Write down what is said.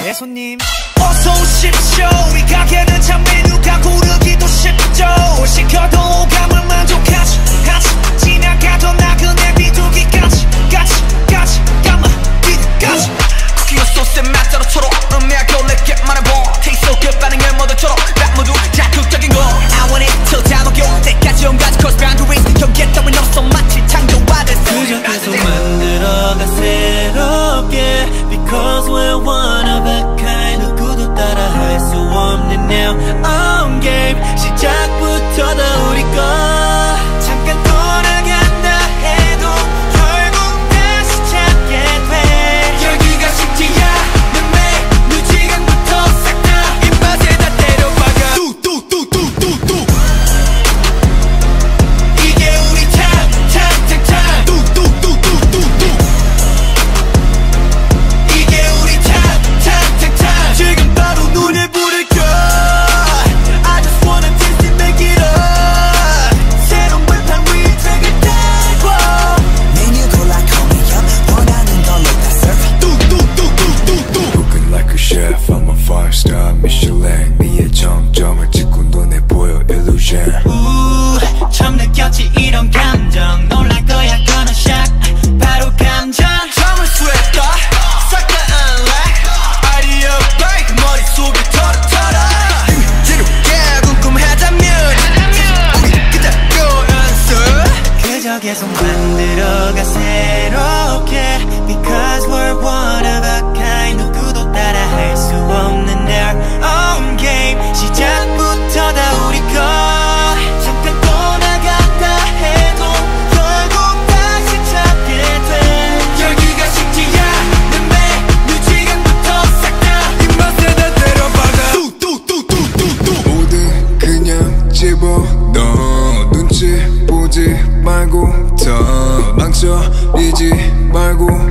네 손님 어서 오십시오. 이 가게는 참 메뉴가 고르기도 쉽죠. 뭘 시켜도 오감을 만족하지 지나가던 나그네 비둘기까지 까마 비둘기까지 쿠키와 소스의 맛 따로 초록 음미하고 내게 말해봐 Taste so good 반응을 모두처럼 락 모두 자극적인 거 I want it till 다 녹여 때까지 온가지 cross boundaries 경계 따윈 없어 마치 창조화된 그저 계속 만들어가 새롭게 Because we're one of a kind 누구도 따라 할 수 없는 now on game 시작부터 다 우리 거 잠깐 돌아간다 해도 결국 다시 찾게 돼 여기가 식지야 내 메뉴 지금부터 싹 다 입맛에 다 때려박아 뚜뚜뚜뚜뚜뚜 이게 우리 time 뚜뚜뚜뚜뚜뚜 이게 우리 time 지금 바로 눈에 불을 켜 I just wanna taste it, make it up 새로운 발판 위에 책을 달고 메뉴 골라 call me up 원하는 걸로 다 serve 뚜뚜뚜뚜뚜뚜 Cooking like a chef, I'm a 5-star Michelin 네의 정점을 찍고 눈에 보여 illusion 처음 느꼈지 이런 감정 놀랄 거야 gonna shock 바로 감정 잠을 쇠다 싹 다 unlock 아이디어 break 머릿속을 털어털어 지루게 궁금하다면 우리 그대로 연습 그저 계속 만들어가 새롭게 Because we're one of a kind 누구도 따라 할 수 없는 their own game 시작부터 다 우리 거 잠깐 떠나갔다 해도 결국 다시 찾게 돼 여기가 식지야 내 메뉴 지금부터 싹 다 입맛에 다 때려박아 뚜뚜뚜뚜뚜뚜 뭐든 그냥 집어넣어 눈치 보지 말고 더 망설이지 말고